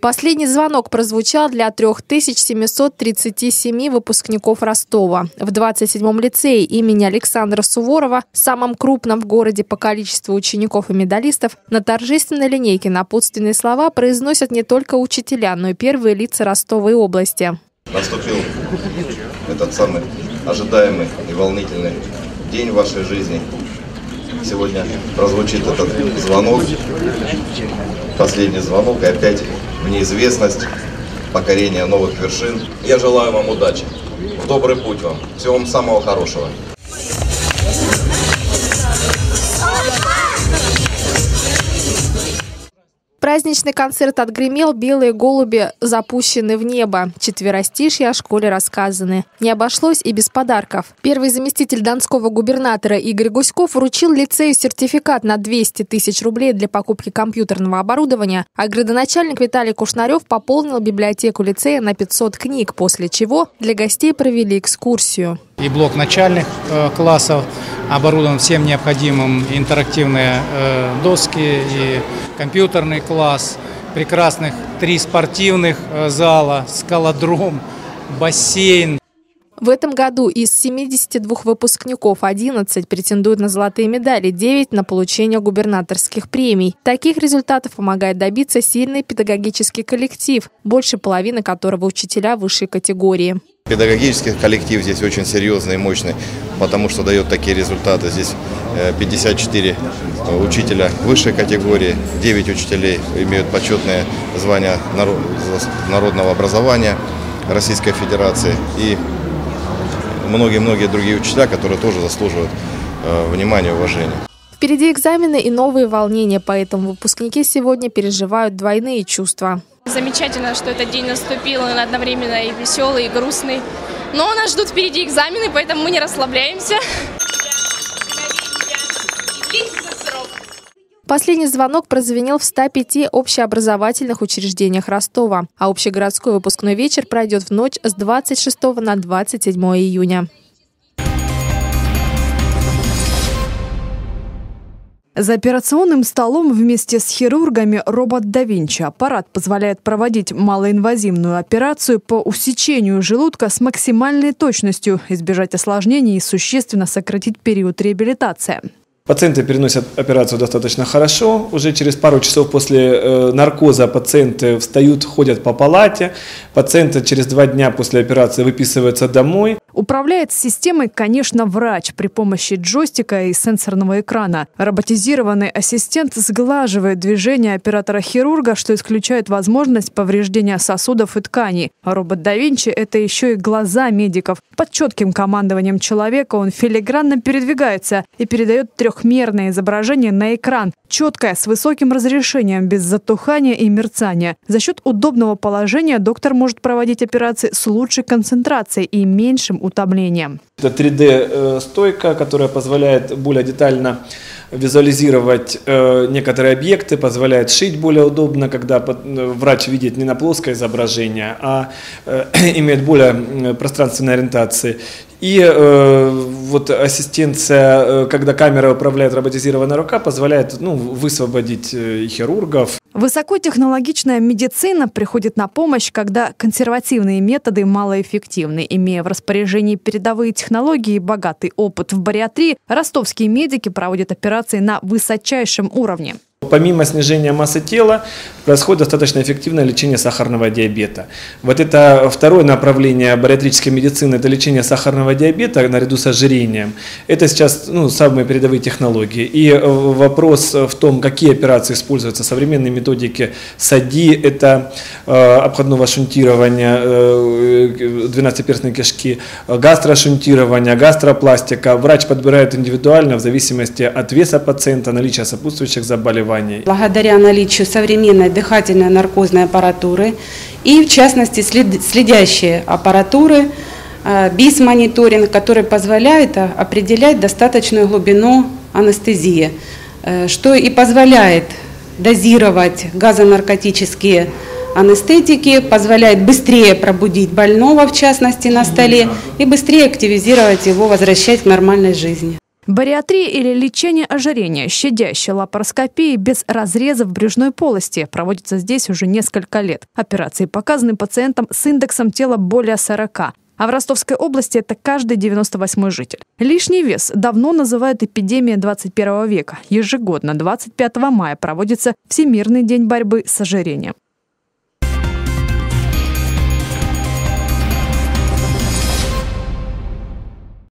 Последний звонок прозвучал для 3737 выпускников Ростова. В 27-м лицее имени Александра Суворова, самом крупном в городе по количеству учеников и медалистов, на торжественной линейке напутственные слова произносят не только учителя, но и первые лица Ростовой области. Наступил этот самый ожидаемый и волнительный день в вашей жизни. Сегодня прозвучит этот звонок, последний звонок, и опять в неизвестность, покорение новых вершин. Я желаю вам удачи, в добрый путь вам, всего вам самого хорошего. Праздничный концерт отгремел, белые голуби запущены в небо. Четверостишья о школе рассказаны. Не обошлось и без подарков. Первый заместитель донского губернатора Игорь Гуськов вручил лицею сертификат на 200 тысяч рублей для покупки компьютерного оборудования, а градоначальник Виталий Кушнарев пополнил библиотеку лицея на 500 книг, после чего для гостей провели экскурсию. И блок начальных классов оборудован всем необходимым, интерактивные доски, и компьютерный класс, прекрасных 3 спортивных зала, скалодром, бассейн. В этом году из 72 выпускников 11 претендуют на золотые медали, 9 на получение губернаторских премий. Таких результатов помогает добиться сильный педагогический коллектив, больше половины которого учителя высшей категории. Педагогический коллектив здесь очень серьезный и мощный, потому что дает такие результаты. Здесь 54 учителя высшей категории, 9 учителей имеют почетное звание народного образования Российской Федерации и многие-многие другие учителя, которые тоже заслуживают внимания и уважения. Впереди экзамены и новые волнения, поэтому выпускники сегодня переживают двойные чувства. Замечательно, что этот день наступил, он одновременно и веселый, и грустный. Но нас ждут впереди экзамены, поэтому мы не расслабляемся. Последний звонок прозвенел в 105 общеобразовательных учреждениях Ростова, а общегородской выпускной вечер пройдет в ночь с 26 на 27 июня. За операционным столом вместе с хирургами робот да Винчи. Аппарат позволяет проводить малоинвазивную операцию по усечению желудка с максимальной точностью, избежать осложнений и существенно сократить период реабилитации. Пациенты переносят операцию достаточно хорошо. Уже через пару часов после наркоза пациенты встают, ходят по палате. Пациенты через 2 дня после операции выписываются домой. Управляет системой, конечно, врач при помощи джойстика и сенсорного экрана. Роботизированный ассистент сглаживает движения оператора-хирурга, что исключает возможность повреждения сосудов и тканей. А робот да Винчи – это еще и глаза медиков. Под четким командованием человека он филигранно передвигается и передает трехмерное изображение на экран. Четкое, с высоким разрешением, без затухания и мерцания. За счет удобного положения доктор может проводить операции с лучшей концентрацией и меньшим утомлением. Это 3D-стойка, которая позволяет более детально визуализировать некоторые объекты, позволяет шить более удобно, когда врач видит не на плоское изображение, а имеет более пространственной ориентации. И вот ассистенция, когда камера управляет роботизированная рука, позволяет высвободить хирургов. Высокотехнологичная медицина приходит на помощь, когда консервативные методы малоэффективны. Имея в распоряжении передовые технологии и богатый опыт в бариатрии, ростовские медики проводят операции на высочайшем уровне. Помимо снижения массы тела, происходит достаточно эффективное лечение сахарного диабета. Вот это второе направление бариатрической медицины, это лечение сахарного диабета наряду с ожирением. Это сейчас самые передовые технологии. И вопрос в том, какие операции используются, современные методики САДИ, это обходного шунтирования 12-перстной кишки, гастрошунтирование, гастропластика. Врач подбирает индивидуально в зависимости от веса пациента, наличия сопутствующих заболеваний. Благодаря наличию современной дыхательной наркозной аппаратуры и, в частности, следящей аппаратуры, БИС-мониторинг, который позволяет определять достаточную глубину анестезии, что и позволяет дозировать газонаркотические анестетики, позволяет быстрее пробудить больного, в частности, на столе, и быстрее активизировать его, возвращать к нормальной жизни. Бариатрия или лечение ожирения, щадящая лапароскопия без разрезов брюшной полости, проводится здесь уже несколько лет. Операции показаны пациентам с индексом тела более 40. А в Ростовской области это каждый 98-й житель. Лишний вес давно называют эпидемией 21 века. Ежегодно 25 мая проводится Всемирный день борьбы с ожирением.